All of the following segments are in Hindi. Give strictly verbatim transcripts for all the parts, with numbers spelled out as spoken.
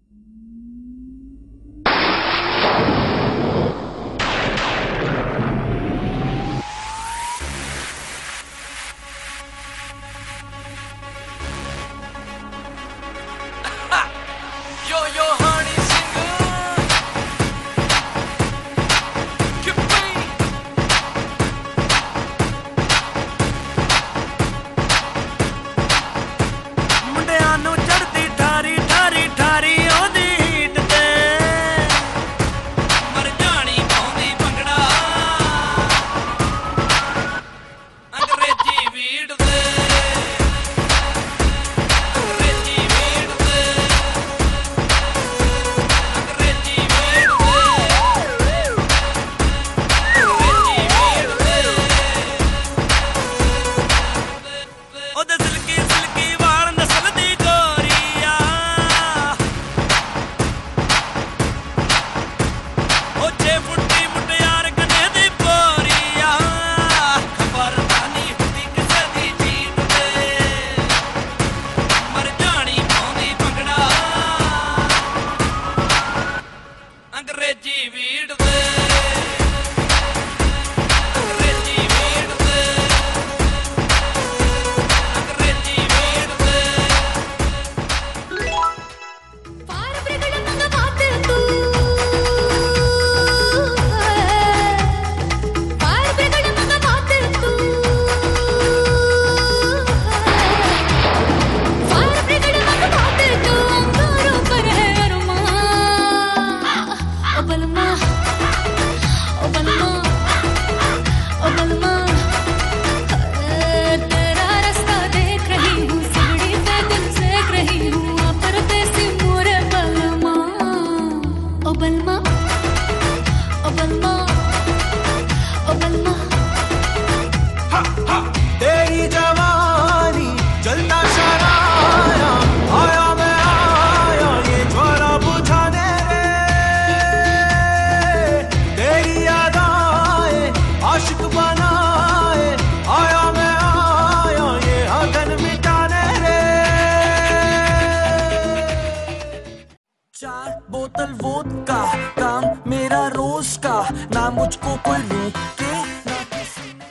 बोतल वोदका काम मेरा रोज का, ना मुझको कोई रोके ना किसी ने।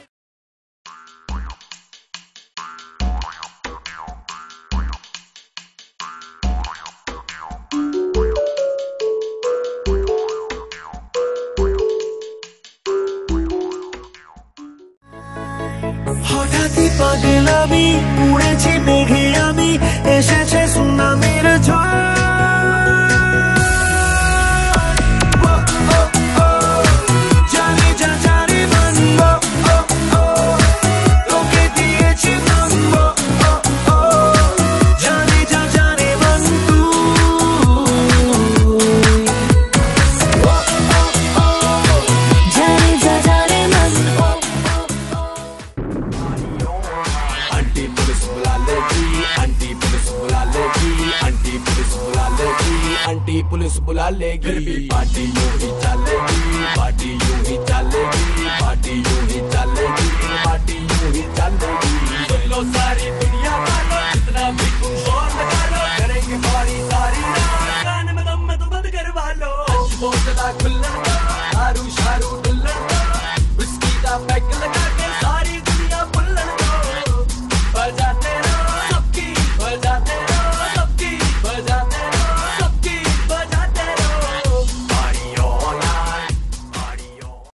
হঠাৎই পাগলামি উড়েছি মেঘে আমি, এসেছে সুনামির ঝড়। आंटी पुलिस बुला लेगी, फिर भी पार्टी यूं ही चलेगी, पार्टी यूं ही चलेगी, पार्टी यूं ही चलेगी, पार्टी यूं ही चलेगी। सुन लो सारी दुनिया वालों, जितना भी तुम शोर लगा लो, करेंगे पार्टी सारी रात, कान में दम में तो बंद करवा लो। बोतला खुल्ला